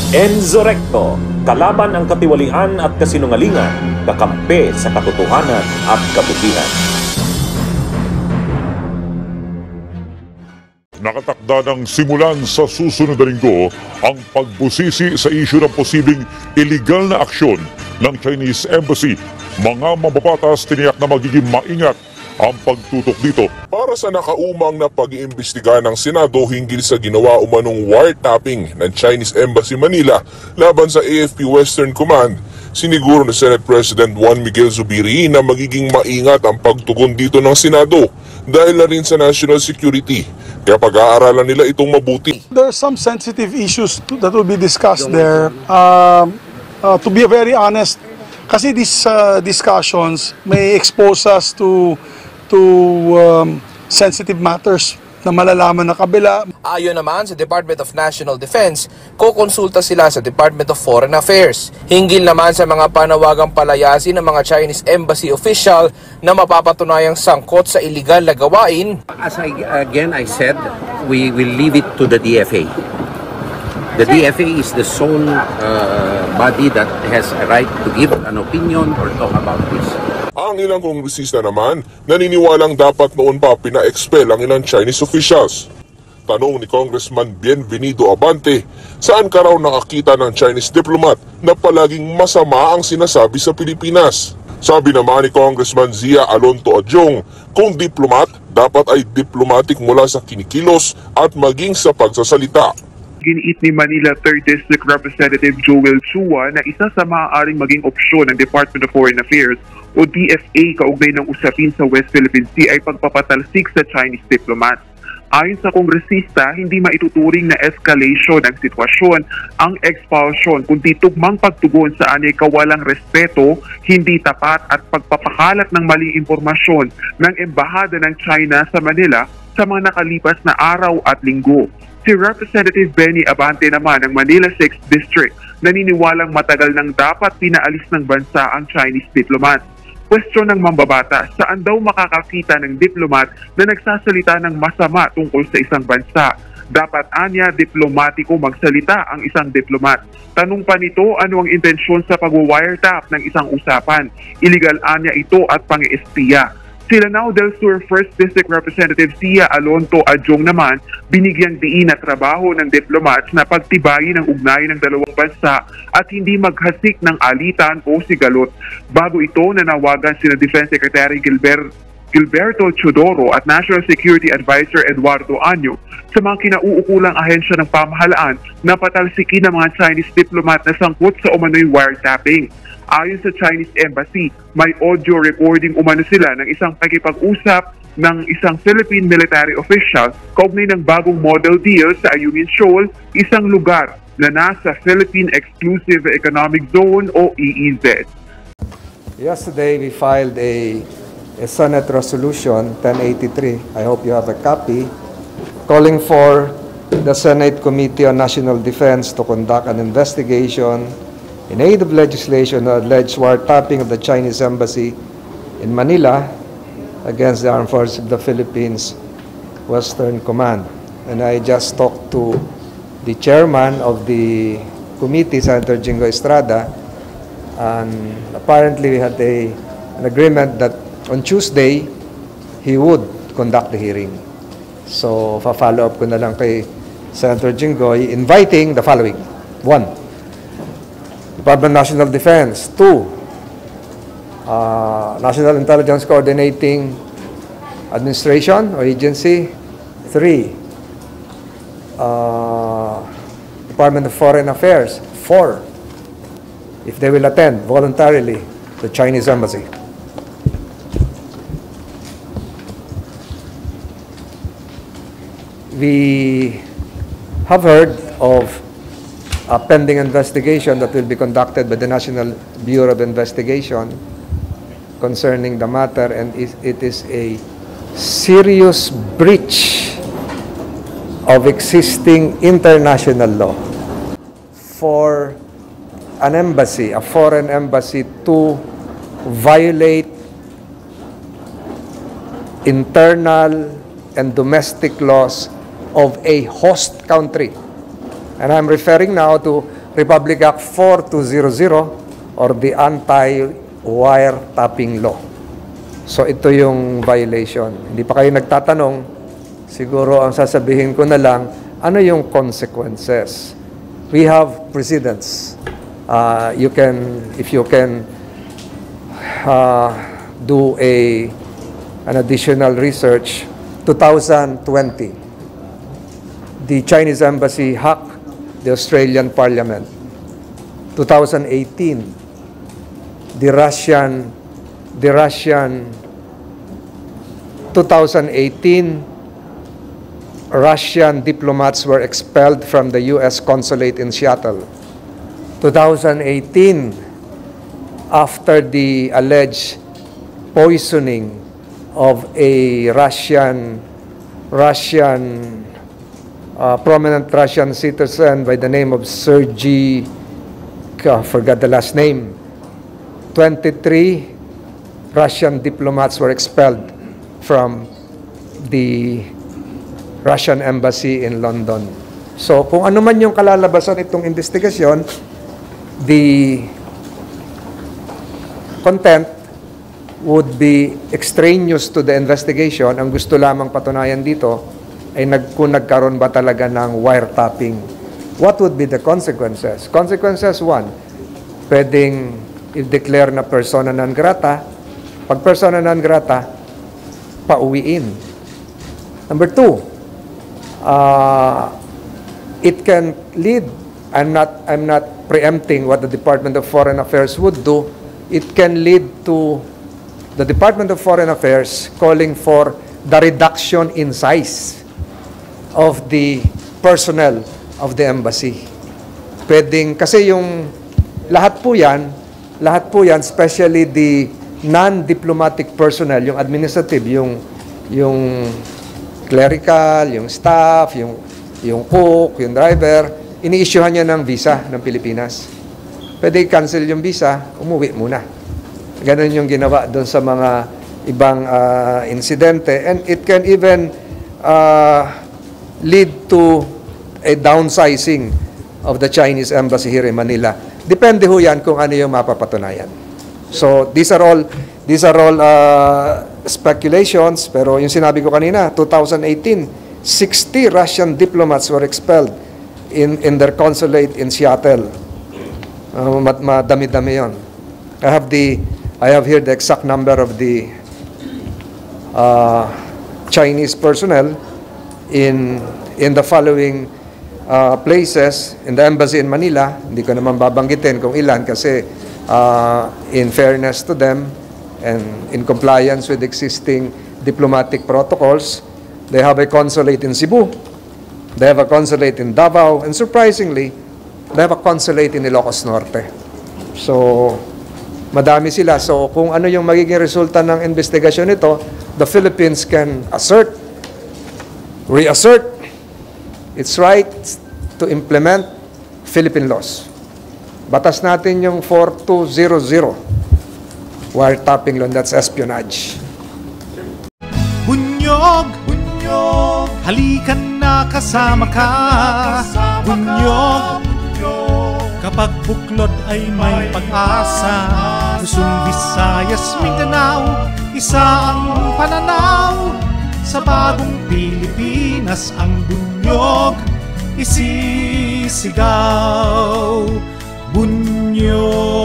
Enzo Recto, kalaban ang katiwalian at kasinungalingan, kakampi sa katotohanan at kabutihan. Nakatakda ng simulan sa susunod na linggo ang pagbusisi sa isyu ng posibleng illegal na aksyon ng Chinese Embassy. Mga mababatas tiniyak na magiging maingat ang pagtutok dito. Para sa nakaumang na pag-iimbestiga ng Senado hinggil sa ginawa umanong wiretapping ng Chinese Embassy Manila laban sa AFP Western Command, siniguro ni Senate President Juan Miguel Zubiri na magiging maingat ang pagtugon dito ng Senado dahil na rin sa national security. Kaya pag-aaralan nila itong mabuti. There are some sensitive issues that will be discussed there. To be very honest, kasi these discussions may expose us to sensitive matters na malalaman na kabila. Ayon naman sa Department of National Defense, kukonsulta sila sa Department of Foreign Affairs. Hinggil naman sa mga panawagang palayasin ng mga Chinese Embassy official na mapapatunayang sangkot sa iligal na gawain. As I said, we will leave it to the DFA. The DFA is the sole body that has a right to give an opinion or talk about this. Ang ilang kongresista naman, naniniwalang dapat noon pa pina-expel ang ilang Chinese officials. Tanong ni Congressman Bienvenido Abante, saan ka raw nakakita ng Chinese diplomat na palaging masama ang sinasabi sa Pilipinas? Sabi naman ni Congressman Zia Alonto Adjong, kung diplomat, dapat ay diplomatic mula sa kinikilos at maging sa pagsasalita. Giniit ni Manila 3rd District Representative Joel Chua na isa sa maaaring maging opsyon ng Department of Foreign Affairs o DFA kaugnay ng usapin sa West Philippine Sea ay pagpapatalsik sa Chinese diplomats. Ayon sa kongresista, hindi maituturing na escalation ng sitwasyon ang expulsion kundi tugmang pagtugon sa anyay kawalang respeto, hindi tapat at pagpapakalat ng maling impormasyon ng Embahada ng China sa Manila sa mga nakalipas na araw at linggo. Si Representative Benny Abante naman ng Manila 6th District naniniwalang matagal nang dapat pinaalis ng bansa ang Chinese diplomat. Kwestiyon ng mambabata, saan daw makakakita ng diplomat na nagsasalita ng masama tungkol sa isang bansa? Dapat anya diplomatiko magsalita ang isang diplomat. Tanong pa nito, ano ang intensyon sa pag-wiretap ng isang usapan? Illegal anya ito at pang-espiya. Sila Lanao del Sur 1st District Representative Zia Alonto Adjong naman binigyang diin na trabaho ng diplomats na pagtibayin ang ugnayan ng dalawang bansa at hindi maghasik ng alitan o sigalot. Bago ito, nanawagan sina Defense Secretary Gilberto Chodoro at National Security Advisor Eduardo Anyo sa mga kinauukulang ahensya ng pamahalaan na patalsikin ng mga Chinese diplomat na sangkot sa umano'y wiretapping. Ayon sa Chinese Embassy, may audio recording umano sila ng isang pakipag-usap ng isang Philippine military official kaugnay ng bagong model deal sa Ayungin Shoal, isang lugar na nasa Philippine Exclusive Economic Zone o EEZ. Yesterday, we filed a Senate Resolution 1083, I hope you have a copy, calling for the Senate Committee on National Defense to conduct an investigation in aid of legislation on alleged wiretapping of the Chinese Embassy in Manila against the Armed Forces of the Philippines Western Command. And I just talked to the chairman of the committee, Senator Jingo Estrada, and apparently we had an agreement that on Tuesday, he would conduct the hearing. So, fa-follow up ko na lang kay Senator Jingoy, inviting the following. 1, Department of National Defense. 2, National Intelligence Coordinating Administration or Agency. 3, Department of Foreign Affairs. 4, if they will attend voluntarily, the Chinese Embassy. We have heard of a pending investigation that will be conducted by the National Bureau of Investigation concerning the matter, and it is a serious breach of existing international law for an embassy, a foreign embassy, to violate internal and domestic laws of a host country. And I'm referring now to Republic Act 4200 or the Anti-Wiretapping Law. So ito yung violation. Hindi pa kayo nagtatanong, siguro ang sasabihin ko na lang, ano yung consequences? We have precedents. If you can do an additional research, 2020, the Chinese embassy hacked the Australian Parliament. 2018, the Russian 2018, Russian diplomats were expelled from the U.S. consulate in Seattle. 2018, after the alleged poisoning of a prominent Russian citizen by the name of Sergei, I forgot the last name, 23 Russian diplomats were expelled from the Russian embassy in London. So kung ano man yung kalalabasan itong investigasyon, the content would be extraneous to the investigation. Ang gusto lamang patunayan dito ay kung nagkaroon ba talaga ng wiretapping. What would be the consequences? Consequences, one, pwedeng i-declare na persona non grata. Pag persona non grata, pauwiin. Number two, it can lead, I'm not preempting what the Department of Foreign Affairs would do. It can lead to the Department of Foreign Affairs calling for the reduction in size of the personnel of the embassy. Pwedeng, kasi yung lahat po yan, especially the non-diplomatic personnel, yung administrative, yung clerical, yung staff, yung cook, yung driver, ini-issuehan niya ng visa ng Pilipinas. Pwede i-cancel yung visa, umuwi muna. Ganon yung ginawa doon sa mga ibang insidente. And it can even lead to a downsizing of the Chinese embassy here in Manila. Depende ho yan kung ano yung mapapatunayan. So these are all speculations, pero yung sinabi ko kanina, 2018, 60 Russian diplomats were expelled in their consulate in Seattle. Madami-dami yun. I have here the exact number of the Chinese personnel in the following places in the embassy in Manila. Hindi ko naman babanggitin kung ilan kasi in fairness to them and in compliance with existing diplomatic protocols, they have a consulate in Cebu, they have a consulate in Davao, and surprisingly, they have a consulate in Ilocos Norte. So, madami sila. So, kung ano yung magiging resulta ng investigasyon nito, the Philippines can reassert its right to implement Philippine laws. Batas natin yung 4200, wiretapping law, that's espionage. Bunyog, halikan na kasama ka. Bunyog, kapag buklod ay may pag-asa. Luzon, Visayas, Mindanao, isa ang pananaw. Sa bagong Pilipinas ang bunyog isisigaw. Bunyog.